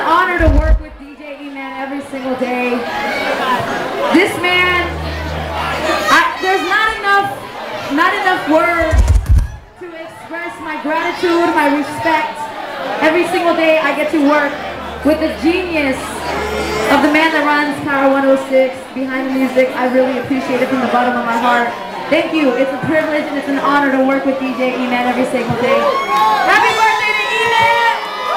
honor to work with DJ Eman every single day. This man, there's not enough words to express my gratitude, my respect. Every single day I get to work with the genius of the man that runs Power 106 behind the music. I really appreciate it from the bottom of my heart. Thank you. It's a privilege and it's an honor to work with DJ Eman every single day. Happy birthday to Eman!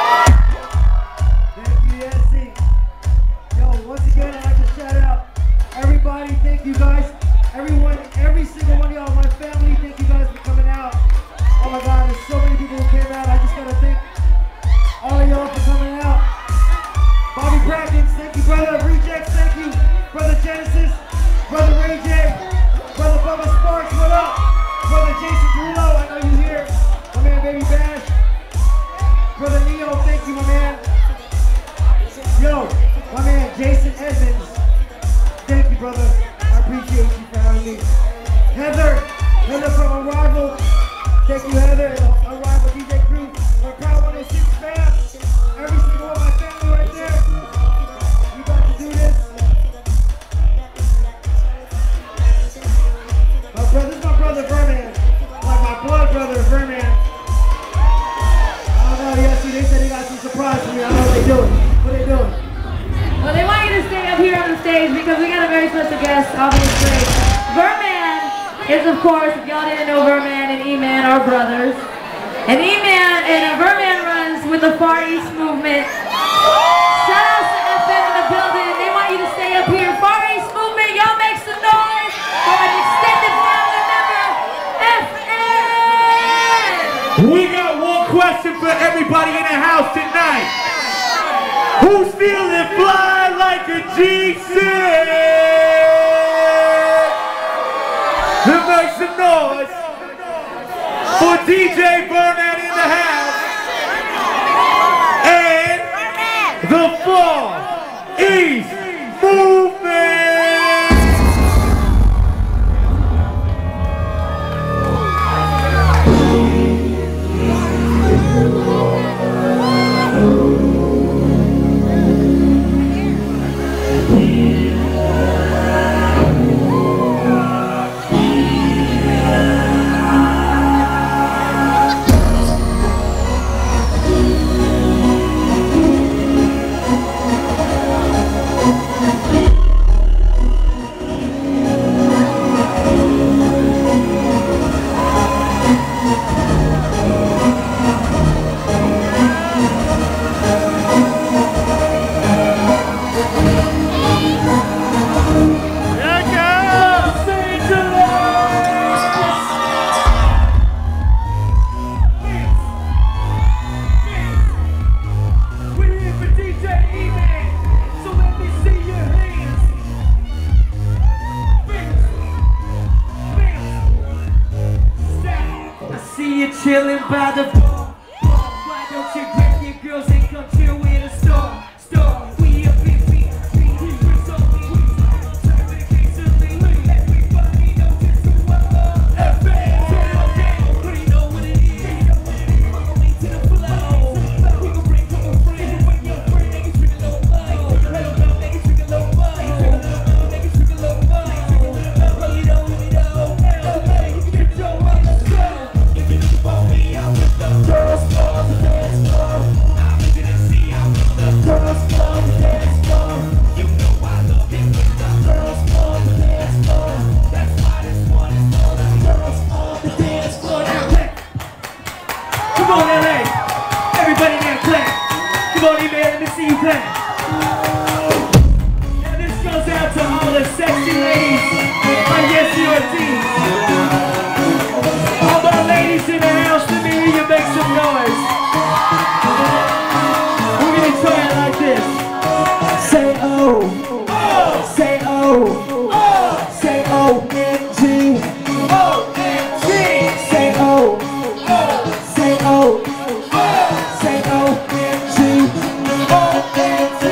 Thank you, Yancy. Yo, once again, I'd like to shout out everybody. Thank you guys. Everyone, every single one of y'all, my family, thank you guys for coming out. Oh my God, there's so many people who came out. I just gotta thank all of y'all for coming out. Bobby Brackens, thank you, brother. Rejects, thank you. Brother Genesis, brother Ray J, brother Bubba Sparks, what up? Brother Jason Derulo, I know you here. My man Baby Bash. Brother Neo, thank you, my man. Yo, my man Jason Edmonds, thank you, brother. I appreciate you for having me. Heather from Arrival, thank you, Heather, and Arrival DJ crew, our Power 106 fam. Every single one of my family right there. You got to do this. This is my brother Verman. Like my blood brother Verman. I don't know, yes, they said they got some surprise for me. I don't know what they're doing. What are they doing? Well, they want you to stay up here on the stage because we got a very special guest, obviously. Verman is, of course, if y'all didn't know, Verman and Eman are brothers. And Verman runs with the Far East Movement. Shout out to FM in the building. They want you to stay up here. Far East Movement, y'all make some noise for an extended family member, FM! We got one question for everybody in the house tonight. Who's feeling fly like a G6? Then make some noise for DJ Verman in the house and the Far East Movement. Chillin' by the bar. Why don't you grab your girls and come chill with a star? We a big we bring something. Turn the case to lean. Everybody know just who I love. FM, turn on down. We know what it is. Follow me to the flow. We gon' bring couple friends. Bring your friend, niggas drink a low money. Let them know niggas drink a low money. Niggas drink a low money. Roll it on, roll it on. Hey, you can get your money, let's go. For me, I'm with the girls floor, the dance floor. I'm looking to see I'm with the girls floor, the dance floor. You know I love it with the girls floor, the dance floor. That's why this one is called the girls floor, the dance floor. Now clap. Come on, LA. Everybody now clap. Come on, Eman, let me see you clap. Now this goes out to all the sexy ladies. I guess you're a team. All my ladies in the house, let me hear you make some noise. We're gonna try it like this. Say oh, say oh, say O-M-G, O-M-G. Say oh, say oh, say O-M-G, O-M-G.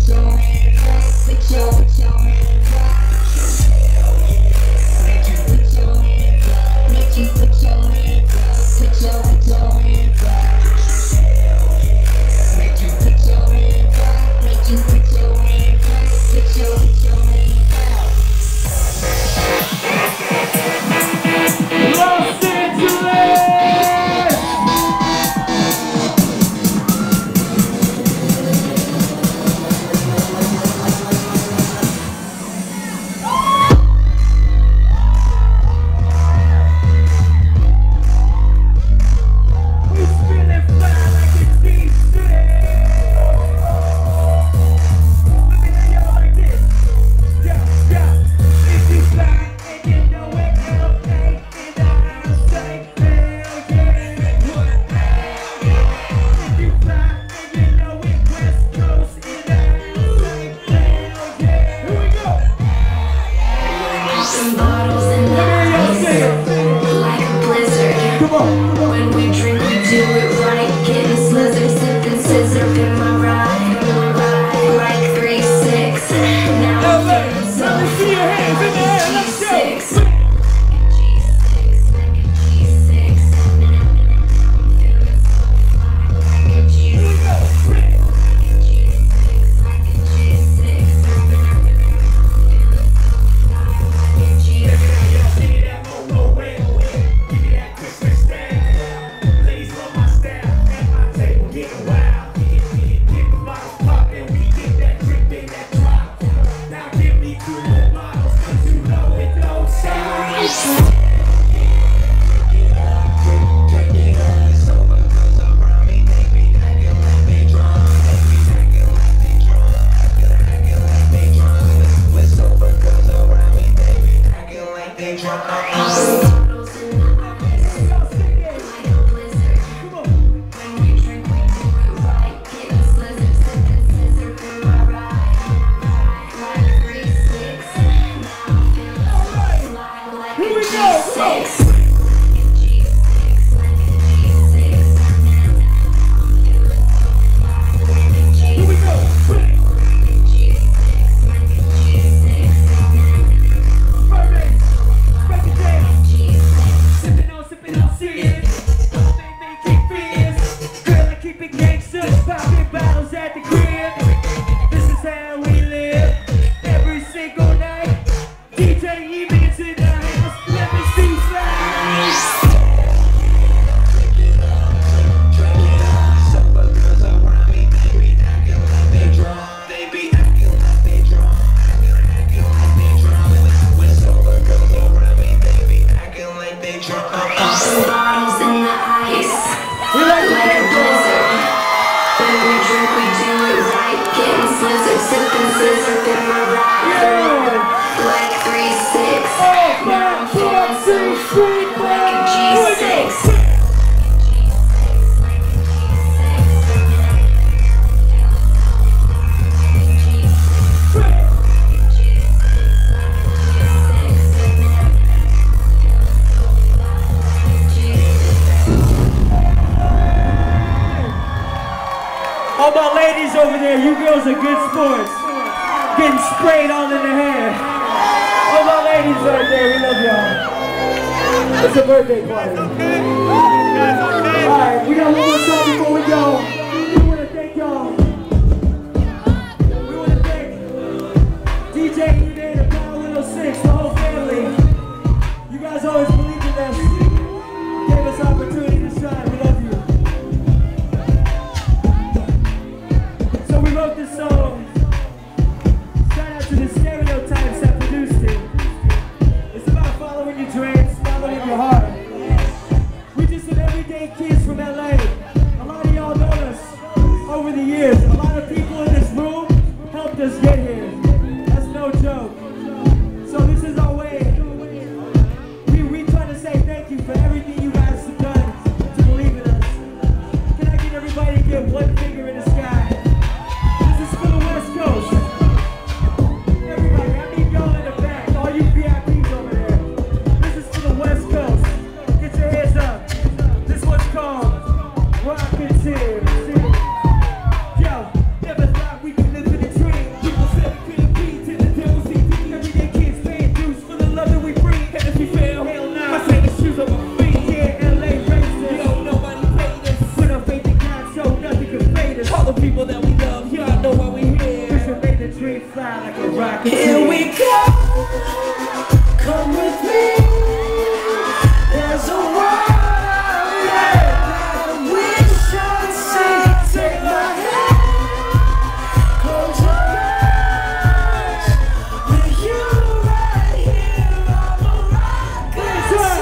Over there, you girls are good sports. Getting sprayed all in the hair. All my ladies right there, we love y'all. It's a birthday party. Alright, we got one more song before we go. We want to thank y'all. We want to thank DJ Eman and Power 106, the whole family. You guys always believed in us. Gave us opportunity to shine. We love you. We wrote this song. Shout out to the stereotypes that produced it. It's about following your dreams, following your heart. We just some everyday kids from LA. A lot of y'all know us over the years. A lot of people in this room helped us get here. That's no joke. So this is our way. We try to say thank you for everything you guys have done to believe in us. Can I get everybody to get one finger in the sky? Coast. Everybody, I need y'all in the back, all you VIPs over there. This is for the West Coast. Get your hands up. This one's called Rocketeer. Yo, never thought we could live in a dream. dream fly like a Rocketeer. Here we go. Come with me. There's a world out there that we should see. Take my hand. Close your eyes. With you right here on the Rocketeer.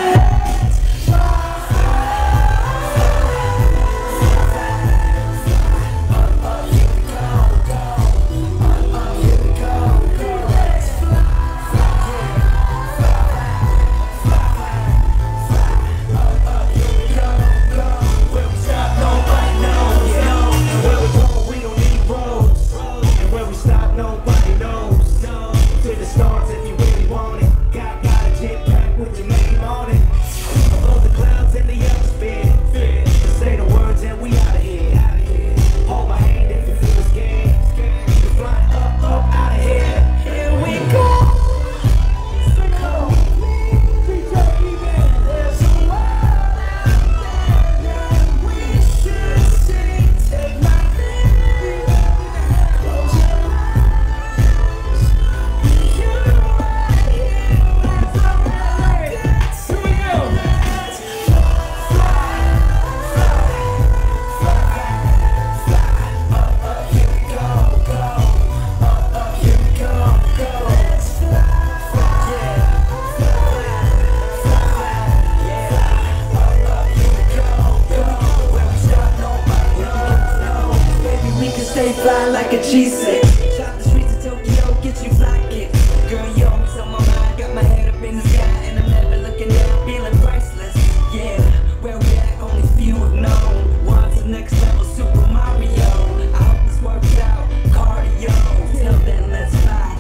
Like a G6, shop the streets of Tokyo, get you fly kick. Girl, you always on my mind, got my head up in the sky, and I'm never looking down, feeling priceless. Yeah, where we at, only few have known. One to next level, Super Mario. I hope this works out, cardio. Till then, let's fly.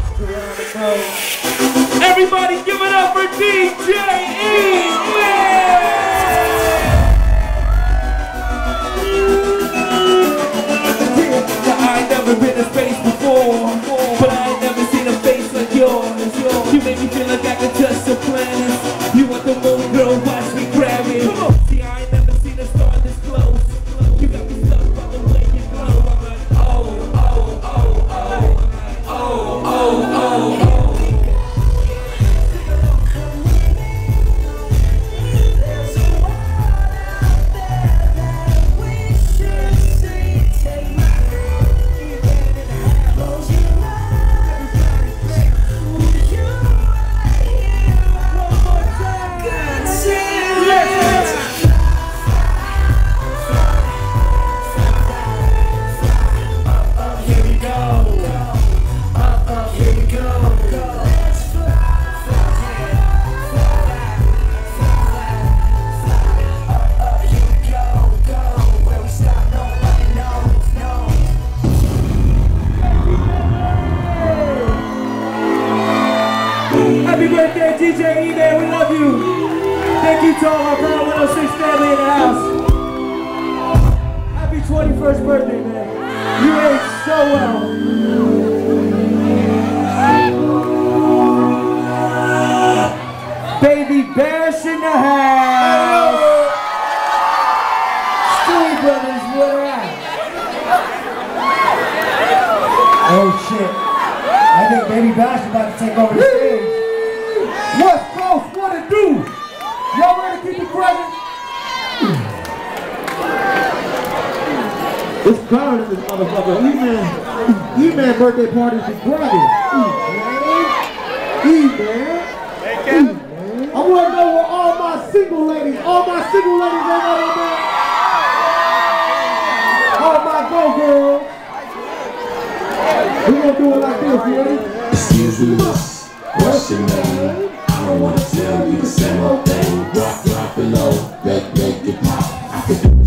Everybody give it up for DJ Eman! I ain't never been in space before, but I ain't never seen a face like yours. You make me feel like I can touch the planets. You want the moon, girl, watch me grab it. See, I ain't never seen a star this close. You got me stuck by the way you glow. I'm like, oh, oh, oh, oh, oh, oh, oh, oh. Happy birthday, DJ Eman, we love you. Thank you to all our Power 106 family in the house. Happy 21st birthday, man. You aged so well. Baby Bash in the house. Stewie Brothers, where they at? Oh shit. I think Baby Bash is about to take over the stage. West Coast, what it do? Y'all ready to keep it present? It's crowded in this motherfucker. Eman birthday parties is crowded. Eman. I want to know where all my single ladies ain't got on there. All my go girls. We gonna do it like this, you ready? Excuse me, what's your name? I don't wanna tell you the same old thing. Drop it low, make it pop. I can do